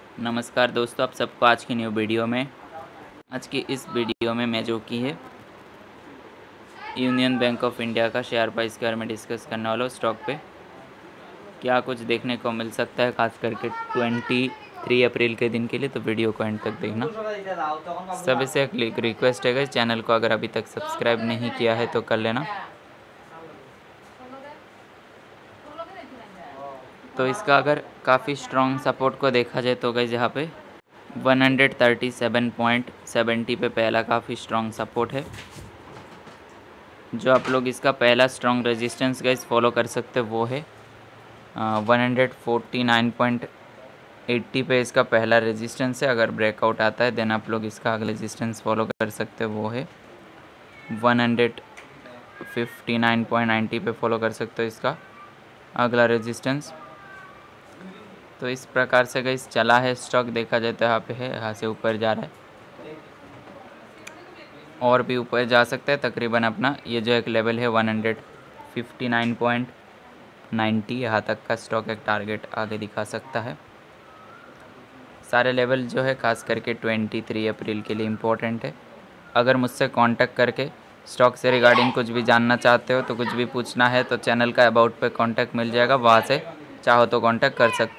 नमस्कार दोस्तों, आप सबको आज की न्यू वीडियो में। आज की इस वीडियो में मैं जो कि है यूनियन बैंक ऑफ इंडिया का शेयर प्राइस के बारे में डिस्कस करने वाला हूँ। स्टॉक पे क्या कुछ देखने को मिल सकता है, खास करके 23 अप्रैल के दिन के लिए, तो वीडियो को एंड तक देखना। सभी से एक रिक्वेस्ट है, चैनल को अगर अभी तक सब्सक्राइब नहीं किया है तो कर लेना। तो इसका अगर काफ़ी स्ट्रॉन्ग सपोर्ट को देखा जाए तो गाइस यहाँ पे 137.70 पे पहला काफ़ी स्ट्रॉन्ग सपोर्ट है। जो आप लोग इसका पहला स्ट्रॉन्ग रेजिस्टेंस गाइस फॉलो कर सकते हो वो है 149.80 पे इसका पहला रेजिस्टेंस है। अगर ब्रेकआउट आता है देन आप लोग इसका अगला रेजिस्टेंस फॉलो कर सकते हो, वो है 159.90 पे फॉलो कर सकते हो इसका अगला रेजिस्टेंस। तो इस प्रकार से गाइस चला है स्टॉक, देखा जाए तो यहाँ पे है, यहाँ से ऊपर जा रहा है और भी ऊपर जा सकता है। तकरीबन अपना ये जो एक लेवल है 159.90, यहाँ तक का स्टॉक एक टारगेट आगे दिखा सकता है। सारे लेवल जो है खास करके 23 अप्रैल के लिए इम्पोर्टेंट है। अगर मुझसे कांटेक्ट करके स्टॉक से रिगार्डिंग कुछ भी जानना चाहते हो, तो कुछ भी पूछना है तो चैनल का अबाउट पे कांटेक्ट मिल जाएगा, वहाँ से चाहो तो कांटेक्ट कर सकते हो।